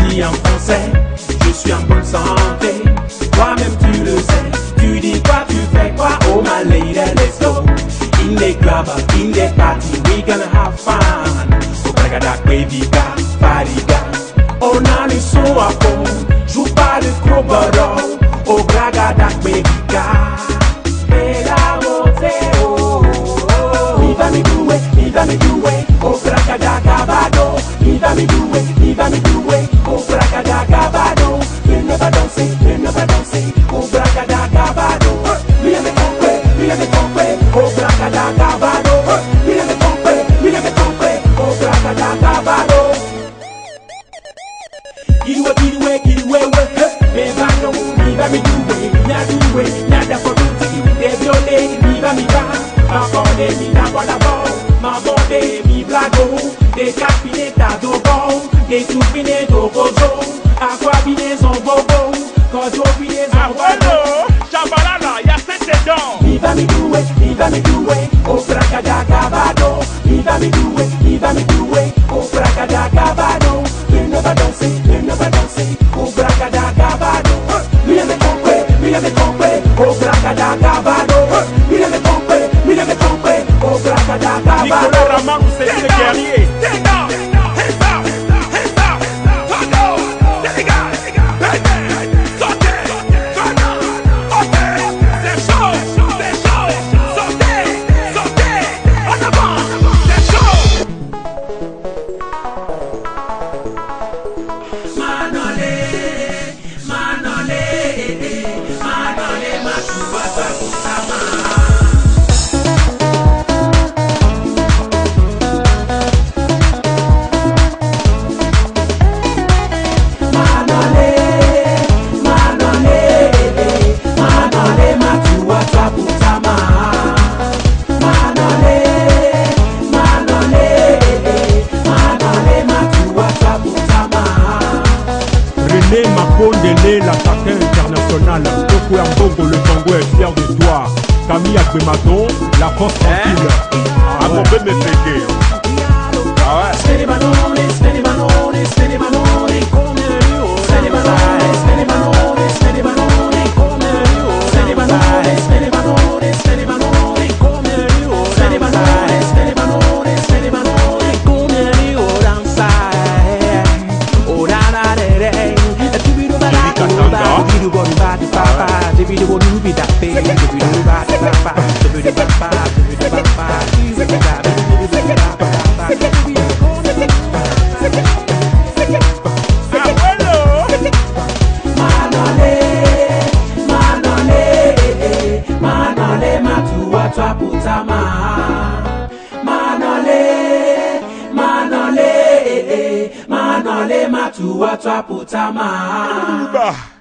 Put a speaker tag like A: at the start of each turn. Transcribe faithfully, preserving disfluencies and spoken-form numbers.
A: dis en français, je suis en bonne santé. Toi-même tu le sais, tu dis quoi, tu fais quoi? Oh my lady, let's go. In the club, in the party, we gonna have fun. Oh bragadak baby ga, fariga. On a le son à fond, joue pas le croboro. Oh bragadak baby ga. Et la montée, oh, oh, oh. Mi va mi doué, mi va mi doué. Oh bragadak abado. Mi va mi doué, mi va mi doué. Oh bragadak abado. Il ne va danser, il ne va danser. Oh bragadak abado. Lui avait compris, lui avait compris. Oh bragadak abado. Lui avait compris, lui avait compris. Oh bragadak abado. Kiwe, kiwe, kiwe, we. Me va no, mi va mi doué, mi a doué. Nada for duty, de violé, mi va mi va. Ma bonne, mi la bonne la bonne. Ma bonne, mi blago. Des capines d'adobo. Des toupines d'obozo. Aquabines en bobo. Quand j'opines en bobo.
B: Chabalala, y'a cette dents.
A: Mi va mi doué, mi va mi doué. Oh bragadaga mi va mi doué, mi va mi doué. Oh bragadaga il ne va danser, il ne va danser. Oh bragadaga lui avait compris, lui avait compris. Oh bragadaga lui avait compris, lui avait compris. Oh bragadaga
B: Nicolas Ramarou, c'est le guerrier.
C: Makonde, l'attaquant international. Toko Mbongo, le Congo est fier de toi. Camille Agbematon, la force tranquille.
B: A mon bébé pété. Ah ouais.
A: Spend my money, spend my money, spend my money, come here. Spend my money, spend my money, spend my money, come here. Spend my money, spend my money, spend my money, come here. Spend my money, spend my money, spend my money, come here. Downside, oh da da da da. You go to body papa, if you go to be that thing, if you do body papa, if you do papa, if you do papa, if you do papa, if you do Manole, manole, manole, matu, watu, putama.